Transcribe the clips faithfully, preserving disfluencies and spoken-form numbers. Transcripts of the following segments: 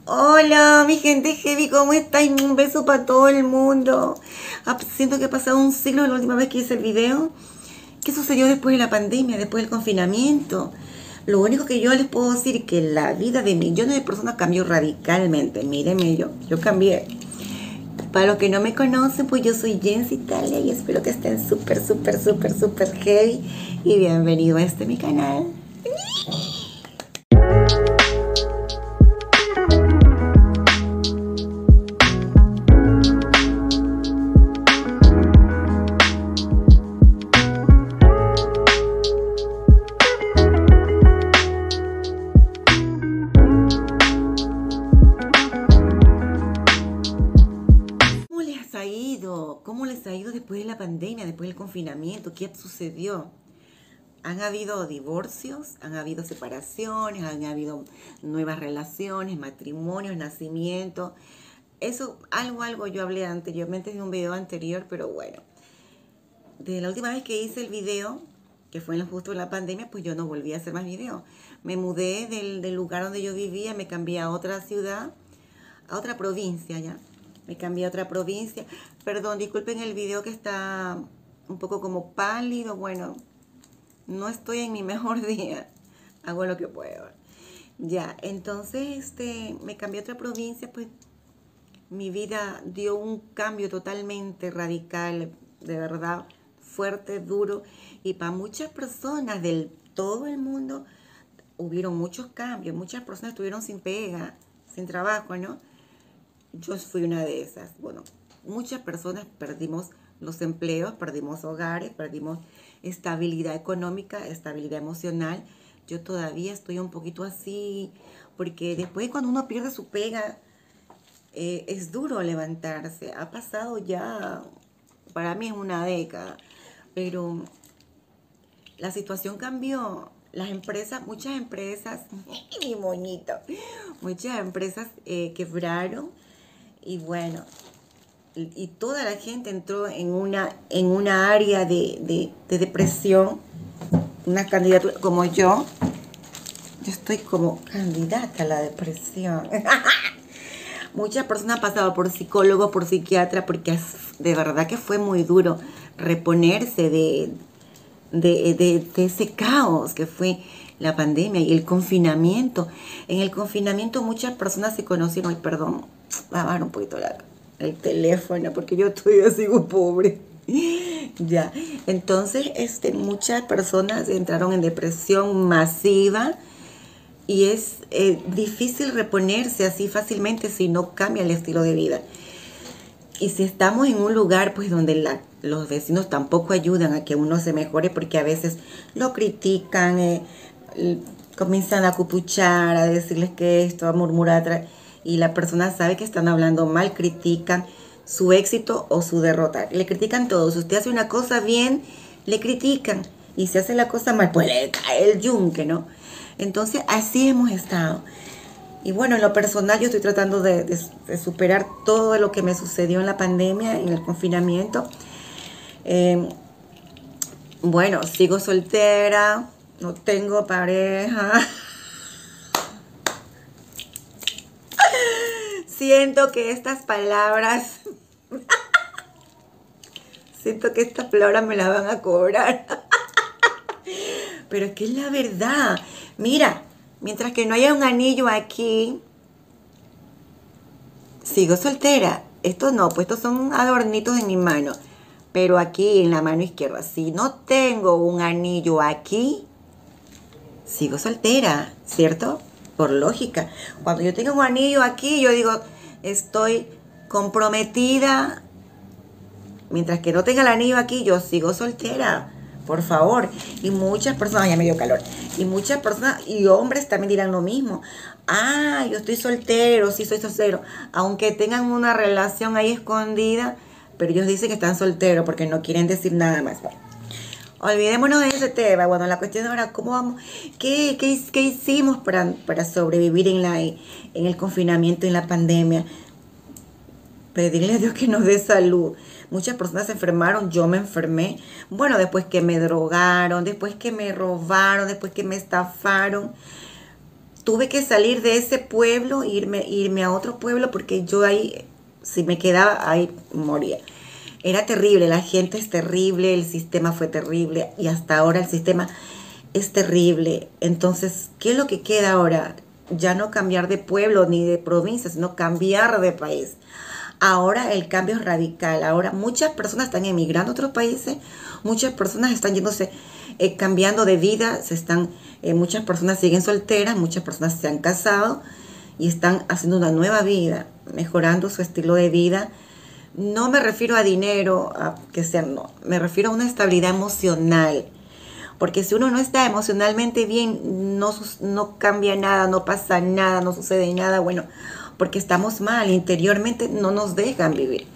Hola, mi gente heavy, ¿cómo estáis? Un beso para todo el mundo. Ah, siento que ha pasado un siglo de la última vez que hice el video. ¿Qué sucedió después de la pandemia, después del confinamiento? Lo único que yo les puedo decir es que la vida de millones de personas cambió radicalmente. Mírenme yo, yo cambié. Para los que no me conocen, pues yo soy Jency Italia y espero que estén súper, súper, súper, súper heavy. Y bienvenido a este mi canal. ¿Cómo les ha ido después de la pandemia, después del confinamiento? ¿Qué sucedió? Han habido divorcios, han habido separaciones, han habido nuevas relaciones, matrimonios, nacimientos. Eso, algo, algo yo hablé anteriormente en un video anterior, pero bueno. Desde la última vez que hice el video, que fue en justo en la pandemia, pues yo no volví a hacer más videos. Me mudé del, del lugar donde yo vivía, me cambié a otra ciudad, a otra provincia ya. Me cambié a otra provincia. Perdón, disculpen el video que está un poco como pálido. Bueno, no estoy en mi mejor día. Hago lo que puedo. Ya, entonces este, me cambié a otra provincia, pues mi vida dio un cambio totalmente radical, de verdad, fuerte, duro. Y para muchas personas del todo el mundo hubieron muchos cambios. Muchas personas estuvieron sin pega, sin trabajo, ¿no? Yo fui una de esas. Bueno, muchas personas perdimos los empleos, perdimos hogares, perdimos estabilidad económica, estabilidad emocional. Yo todavía estoy un poquito así, porque después cuando uno pierde su pega, eh, es duro levantarse. Ha pasado ya, para mí es una década, pero la situación cambió. Las empresas, muchas empresas, mi moñito, muchas empresas eh, quebraron. Y bueno, y, y toda la gente entró en una, en una área de, de, de depresión, una candidatura como yo. Yo estoy como candidata a la depresión. Muchas personas han pasado por psicólogo, por psiquiatra, porque de verdad que fue muy duro reponerse de, de, de, de ese caos que fue la pandemia y el confinamiento. En el confinamiento muchas personas se conocieron, ay, perdón, va a bajar un poquito la, el teléfono porque yo estoy así como pobre. Ya, entonces este, muchas personas entraron en depresión masiva y es eh, difícil reponerse así fácilmente si no cambia el estilo de vida. Y si estamos en un lugar pues donde la, los vecinos tampoco ayudan a que uno se mejore, porque a veces lo critican, eh, comienzan a cupuchar, a decirles que esto, a murmurar, y la persona sabe que están hablando mal, critican su éxito o su derrota. Le critican todo. Si usted hace una cosa bien, le critican. Y si hace la cosa mal, pues le cae el yunque, ¿no? Entonces, así hemos estado. Y bueno, en lo personal, yo estoy tratando de, de, de superar todo lo que me sucedió en la pandemia, en el confinamiento. Eh, bueno, sigo soltera, no tengo pareja. Siento que estas palabras, siento que estas palabras me las van a cobrar. Pero es que es la verdad. Mira, mientras que no haya un anillo aquí, sigo soltera. Estos no, pues estos son adornitos en mi mano. Pero aquí en la mano izquierda, si no tengo un anillo aquí, sigo soltera, ¿cierto? Por lógica. Cuando yo tengo un anillo aquí, yo digo, estoy comprometida. Mientras que no tenga el anillo aquí, yo sigo soltera. Por favor. Y muchas personas, ya me dio calor. Y muchas personas y hombres también dirán lo mismo. Ah, yo estoy soltero, sí soy soltero. Aunque tengan una relación ahí escondida, pero ellos dicen que están solteros porque no quieren decir nada más. Olvidémonos de ese tema. Bueno, la cuestión ahora, ¿cómo vamos? ¿Qué, qué, qué hicimos para, para sobrevivir en, la, en el confinamiento, en la pandemia? Pedirle a Dios que nos dé salud. Muchas personas se enfermaron, yo me enfermé. Bueno, después que me drogaron, después que me robaron, después que me estafaron. tuve que salir de ese pueblo, irme, irme a otro pueblo, porque yo ahí, si me quedaba, ahí moría. Era terrible, la gente es terrible, el sistema fue terrible y hasta ahora el sistema es terrible. Entonces, ¿qué es lo que queda ahora? Ya no cambiar de pueblo ni de provincia, sino cambiar de país. Ahora el cambio es radical. Ahora muchas personas están emigrando a otros países, muchas personas están yéndose, eh, cambiando de vida, se están, eh, muchas personas siguen solteras, muchas personas se han casado y están haciendo una nueva vida, mejorando su estilo de vida. No me refiero a dinero, a que sea, no, me refiero a una estabilidad emocional. Porque si uno no está emocionalmente bien, no, no cambia nada, no pasa nada, no sucede nada, bueno, porque estamos mal, interiormente no nos dejan vivir.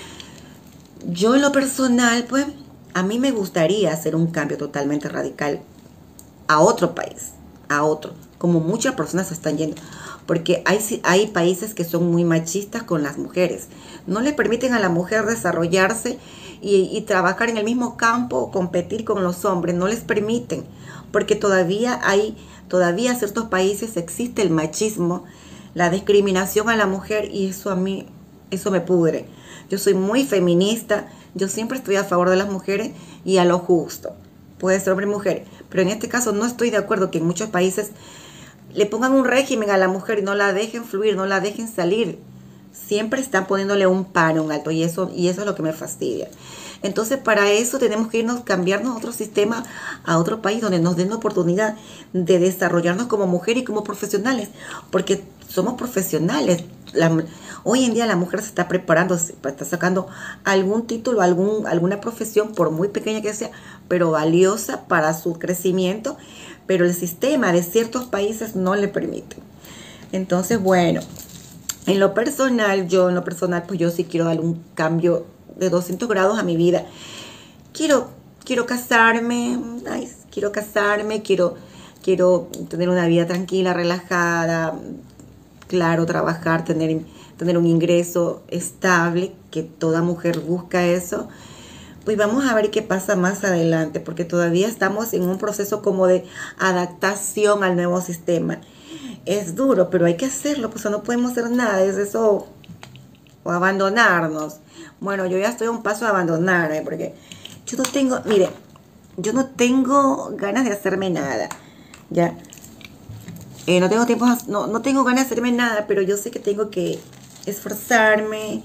Yo en lo personal, pues, a mí me gustaría hacer un cambio totalmente radical a otro país, a otro, como muchas personas se están yendo. Porque hay, hay países que son muy machistas con las mujeres. No le permiten a la mujer desarrollarse y, y trabajar en el mismo campo, competir con los hombres. No les permiten, porque todavía hay, todavía en ciertos países existe el machismo, la discriminación a la mujer, y eso a mí, eso me pudre. Yo soy muy feminista, yo siempre estoy a favor de las mujeres y a lo justo. Puede ser hombre y mujer, pero en este caso no estoy de acuerdo que en muchos países le pongan un régimen a la mujer y no la dejen fluir, no la dejen salir. Siempre están poniéndole un paro, un alto, y eso, y eso es lo que me fastidia. Entonces, para eso tenemos que irnos, cambiarnos a otro sistema, a otro país donde nos den la oportunidad de desarrollarnos como mujer y como profesionales, porque somos profesionales. La, hoy en día la mujer se está preparando, está sacando algún título, algún, alguna profesión, por muy pequeña que sea, pero valiosa para su crecimiento, pero el sistema de ciertos países no le permite. Entonces, bueno, en lo personal, yo en lo personal, pues yo sí quiero dar un cambio de doscientos grados a mi vida. Quiero, quiero casarme, ay, quiero casarme, quiero, quiero tener una vida tranquila, relajada, claro, trabajar, tener, tener un ingreso estable, que toda mujer busca eso. Pues vamos a ver qué pasa más adelante, porque todavía estamos en un proceso como de adaptación al nuevo sistema. Es duro, pero hay que hacerlo, pues no podemos hacer nada, es eso, o abandonarnos. Bueno, yo ya estoy a un paso de abandonar, ¿eh? Porque yo no tengo, mire, yo no tengo ganas de hacerme nada, ya. Eh, no tengo tiempo, no, no tengo ganas de hacerme nada, pero yo sé que tengo que esforzarme.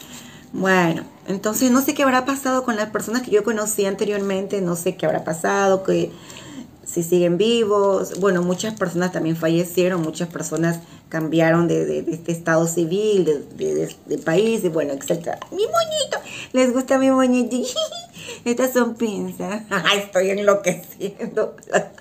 Bueno, entonces no sé qué habrá pasado con las personas que yo conocí anteriormente, no sé qué habrá pasado, que si siguen vivos. Bueno, muchas personas también fallecieron, muchas personas cambiaron de, de, de este estado civil, de, de, de, de país, y bueno, etcétera. Mi moñito, ¿les gusta mi moñito? Estas son pinzas. Estoy enloqueciendo.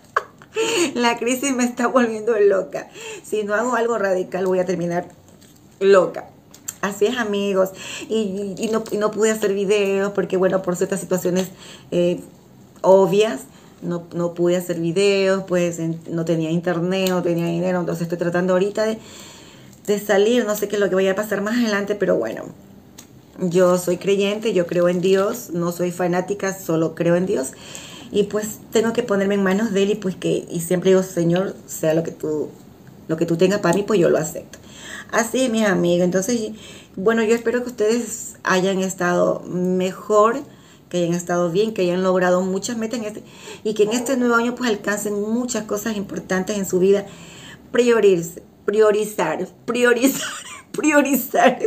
La crisis me está volviendo loca. Si no hago algo radical, voy a terminar loca. Así es, amigos. Y, y, no, y no pude hacer videos porque, bueno, por ciertas situaciones eh, obvias, no, no pude hacer videos, pues en, no tenía internet, no tenía dinero. Entonces estoy tratando ahorita de, de salir. No sé qué es lo que vaya a pasar más adelante, pero bueno. Yo soy creyente, yo creo en Dios, no soy fanática, solo creo en Dios. Y pues tengo que ponerme en manos de Él y pues que, y siempre digo, Señor, sea lo que tú, lo que tú tengas para mí, pues yo lo acepto. Así es, mis amigos. Entonces, bueno, yo espero que ustedes hayan estado mejor, que hayan estado bien, que hayan logrado muchas metas en este, y que en este nuevo año pues alcancen muchas cosas importantes en su vida. Priorizar, priorizar, priorizar, priorizar,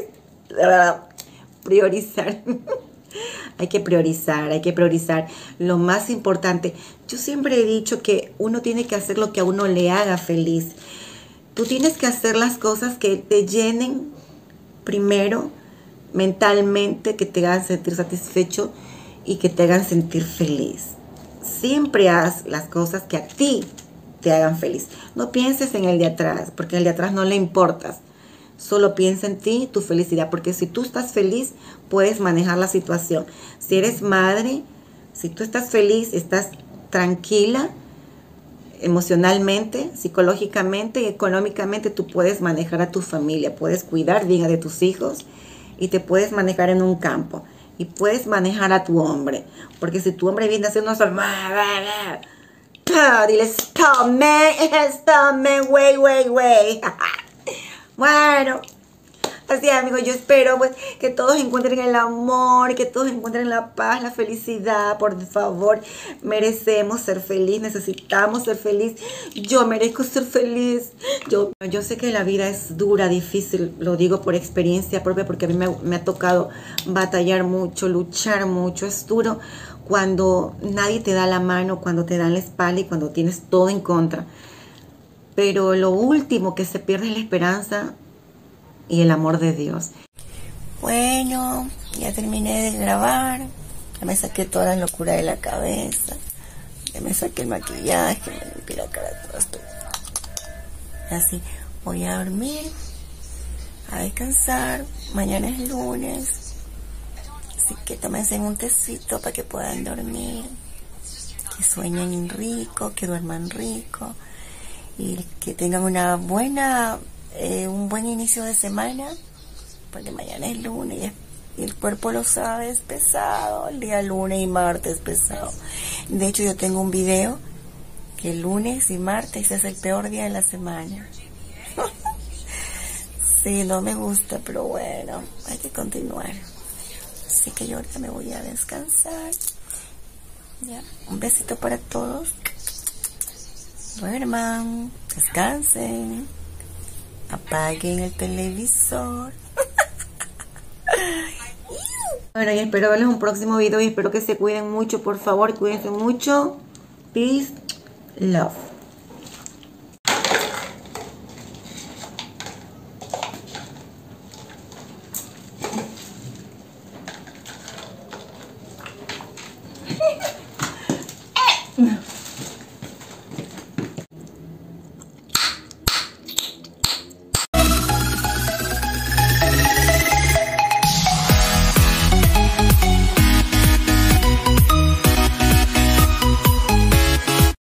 priorizar. Hay que priorizar, hay que priorizar lo más importante. Yo siempre he dicho que uno tiene que hacer lo que a uno le haga feliz. Tú tienes que hacer las cosas que te llenen primero mentalmente, que te hagan sentir satisfecho y que te hagan sentir feliz. Siempre haz las cosas que a ti te hagan feliz. No pienses en el de atrás, porque el de atrás no le importas. Solo piensa en ti, tu felicidad, porque si tú estás feliz, puedes manejar la situación. Si eres madre, si tú estás feliz, estás tranquila, emocionalmente, psicológicamente y económicamente, tú puedes manejar a tu familia, puedes cuidar bien de tus hijos y te puedes manejar en un campo y puedes manejar a tu hombre, porque si tu hombre viene a hacer una stop, dile stop, man, stop, man, wait, wait, wait. Bueno, así es, amigos, yo espero pues que todos encuentren el amor, que todos encuentren la paz, la felicidad. Por favor, merecemos ser feliz, necesitamos ser feliz. Yo merezco ser feliz. Yo, yo sé que la vida es dura, difícil, lo digo por experiencia propia, porque a mí me, me ha tocado batallar mucho, luchar mucho. Es duro cuando nadie te da la mano, cuando te dan la espalda y cuando tienes todo en contra. Pero lo último que se pierde es la esperanza y el amor de Dios. Bueno, ya terminé de grabar. Ya me saqué toda la locura de la cabeza. Ya me saqué el maquillaje, me limpié la cara, todo esto. Así, voy a dormir, a descansar. Mañana es lunes. Así que tómense un tecito para que puedan dormir. Que sueñen rico, que duerman rico. Y que tengan una buena, eh, un buen inicio de semana, porque mañana es lunes y, es, y el cuerpo lo sabe, es pesado, el día lunes y martes es pesado. De hecho, yo tengo un video que lunes y martes es el peor día de la semana. Sí, no me gusta, pero bueno, hay que continuar. Así que yo ahorita me voy a descansar. Ya, un besito para todos. Duerman, descansen, apaguen el televisor. Bueno, y espero verles en un próximo video y espero que se cuiden mucho, por favor, cuídense mucho. Peace, love.